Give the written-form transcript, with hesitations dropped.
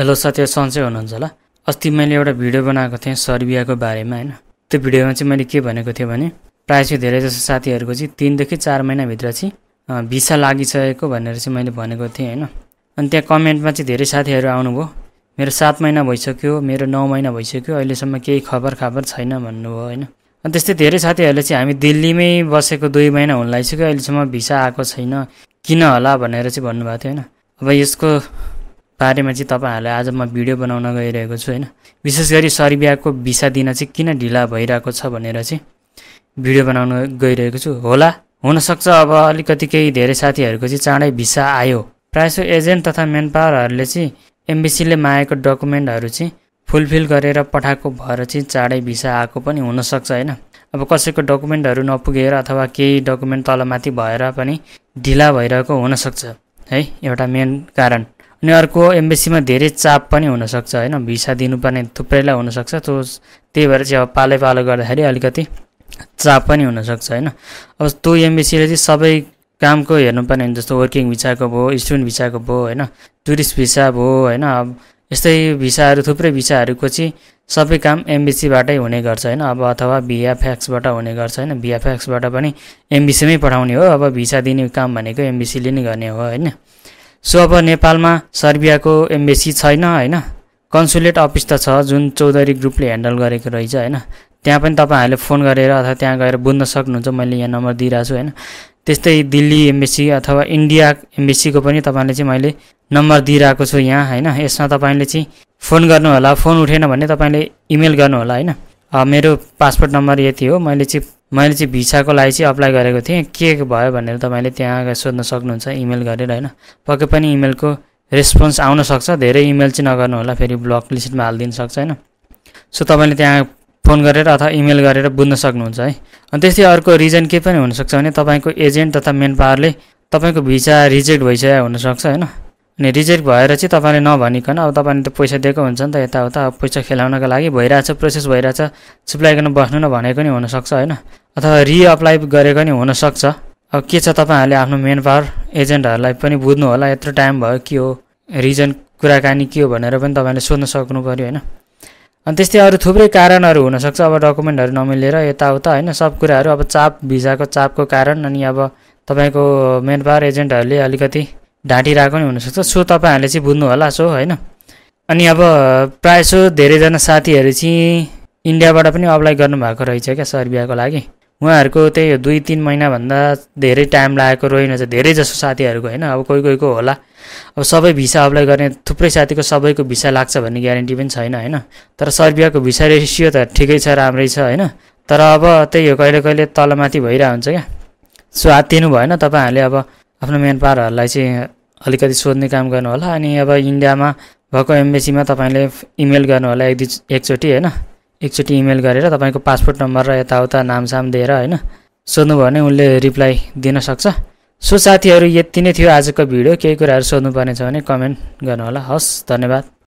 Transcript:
Hello साथीहरु, सन्चै हुनुहुन्छ होला। अस्ति मैले एउटा भिडियो बनाएको थिएँ सर्बियाको बारेमा हैन। त्यो भिडियोमा चाहिँ मैले के भनेको थिएँ भने प्रायः चाहिँ धेरै जसो साथीहरुको चाहिँ 3 देखि 4 महिना भित्र चाहिँ भिसा लागिसकेको भनेर चाहिँ मैले भनेको थिएँ हैन। अनि त्यहाँ कमेन्टमा चाहिँ धेरै साथीहरु आउनुभयो, मेरो 7 महिना भइसक्यो, मेरो 9 महिना भइसक्यो, अहिलेसम्म केही खबर छैन भन्नुभयो हैन। अनि त्यस्तै धेरै साथीहरुले चाहिँ हामी दिल्लीमै बसेको 2 महिना हुन लागिसक्यो, अहिलेसम्म भिसा आएको छैन, किन होला भनेर चाहिँ भन्नुभएको थियो हैन। अब यसको बारेमा चाहिँ तपाईहरुलाई आज म भिडियो बनाउन गइरहेको छु हैन। विशेष गरी सर्बियाको भिसा दिन चाहिँ किन ढिला भइरहेको छ भनेर चाहिँ भिडियो बनाउन गइरहेको छु। होला हुन सक्छ अब अलिकति केही धेरै साथीहरुको चाहिँ चाँडै भिसा आयो। प्रायसो एजेन्ट तथा म्यानपावरहरुले चाहिँ एम्बेसीले मागेको डकुमेन्टहरु चाहिँ फुलफिल गरेर पठाएको भएर चाहिँ चाँडै भिसा आएको पनि हुन सक्छ हैन। अब कसैको डकुमेन्टहरु नपुगेर अथवा केही डकुमेन्ट तलमाथि भएर पनि ढिला भइरहेको हुन सक्छ है, एउटा मेन कारण। अनि अर्को एम्बेसीमा धेरै चाप पनि हुन सक्छ हैन, भिसा दिनुपर्ने थुप्रैलाई हुन सक्छ। त्यही भएर चाहिँ अब पालो गर्दाखेरि अलिकति चाप पनि हुन सक्छ हैन। अब त्यो एम्बेसीले चाहिँ सबै कामको हेर्नुपर्ने हुन्छ, जस्तो वर्किङ भिसाको भयो, स्टुडेन्ट भिसाको भयो हैन, टुरिस्ट भिसा भयो हैन। अब यस्तै भिसाहरु थुप्रै भिसाहरुको चाहिँ सबै काम एम्बेसीबाटै हुने गर्छ हैन। अब अथवा भिएफएक्सबाट हुने गर्छ हैन, भिएफएक्सबाट पनि एम्बेसीमै पठाउने हो। अब भिसा दिने काम भनेको एम्बेसीले नै गर्ने हो हैन। सो अब नेपालमा सर्बियाको एम्बेसी छैन हैन, कन्सुलेट अफिस त छ जुन चौधरी ग्रुपले ह्यान्डल गरेको रहेछ हैन। त्यहाँ पनि तपाईहरुले फोन गरेर अथवा त्यहाँ गएर बुझ्न सक्नुहुन्छ, मैले यहाँ नम्बर दिइराछु छु हैन। त्यस्तै दिल्ली एम्बेसी अथवा इन्डिया एम्बेसीको पनि तपाईहरुले चाहिँ मैले नम्बर दिइराको छु यहाँ हैन। यसमा तपाईले चाहिँ फोन गर्नु होला, फोन उठेन भने तपाईले इमेल गर्नु होला हैन। मेरो पासपोर्ट नम्बर यति हो। मैले चाहिँ भिसाको लागि चाहिँ अप्लाई गरेको थिएँ, के भयो भनेर तपाईले त्यहाँ सोध्न सक्नुहुन्छ इमेल गरेर हैन। पक्कै पनि इमेलको रेस्पोन्स आउन सक्छ, धेरै इमेल चाहिँ नगर्नु होला, फेरि ब्लक लिस्टमा हाल्दिन सक्छ हैन। सो तपाईले त्यहाँ फोन गरेर अथवा इमेल गरेर बुझ्न सक्नुहुन्छ है। अनि त्यस्तै अर्को रिजन के पनि हुन सक्छ भने तपाईको एजेन्ट तथा म्यानपावरले तपाईको भिसा रिजेक्ट भइसकेको हुन सक्छ हैन। अनि रिजेक्ट भएर चाहिँ तपाईले नभनिकन अब तपाईले त पैसा दिएको हुन्छ नि त यताउता, अब पैसा खेलाउनका लागि भइरहेछ, प्रोसेस भइरहेछ, चिप्लाइकन बस्नु न भनेको नि हुन सक्छ हैन। अथवा रिअप्लाई गरेको नि हुन सक्छ। अब के छ तपाईहरुले आफ्नो म्यानपावर एजेन्टहरुलाई पनि बुझ्नु होला, यत्रो टाइम भयो के हो रिजन, कुराकानी के हो भनेर पनि तपाईले सोध्न सक्नु पर्यो हैन। अनि त्यस्तै अरु थुप्रै कारणहरु हुन सक्छ, अब डकुमेन्टहरु नमिलेर यताउता हैन, सब कुराहरु अब चाप, भिसाको चापको कारण। अनि अब तपाईको म्यानपावर एजेन्टहरुले अलिकति ढाँटिरहेको नि हुन सक्छ। सो तपाईहरुले चाहिँ बुझ्नु होला सो हैन। अनि अब प्रायसो धेरैजना साथीहरु चाहिँ इन्डियाबाट पनि अप्लाई गर्नु भएको रहेछ क्या सर्बियाको लागि। उहाँहरुको त्यही 2-3 महिना भन्दा धेरै टाइम लागेको रहेछ धेरै जसो साथीहरुको हैन। अब कोही को होला, अब सबै भिसा अप्लाई गर्ने थुप्रै साथीको सबैको भिसा लाग्छ भन्ने ग्यारेन्टी पनि छैन हैन। तर सर्बियाको भिसा रेसियो त ठिकै छ, राम्रै छ हैन। तर अब त्यही हो, कहिले तलमाथि भइरा हुन्छ क्या। सो हात्तिनु भएन, तपाईहरुले अब आफ्नो म्यानपावरहरुलाई चाहिँ अलिकति सोध्ने काम गर्नु होला। अनि अब इन्डियामा भएको एम्बेसीमा तपाईले इमेल गर्नु होला एकचोटी हैन। एकचोटी इमेल गरेर तपाईको पासपोर्ट नम्बर र यताउता नामसाम दिएर हैन सोध्नु भने उनले रिप्लाई दिन सक्छ। सो साथीहरु, यति नै थियो आजको भिडियो। केही कुराहरु सोध्नु पर्ने छ भने कमेन्ट गर्नु होला। हस्, धन्यवाद।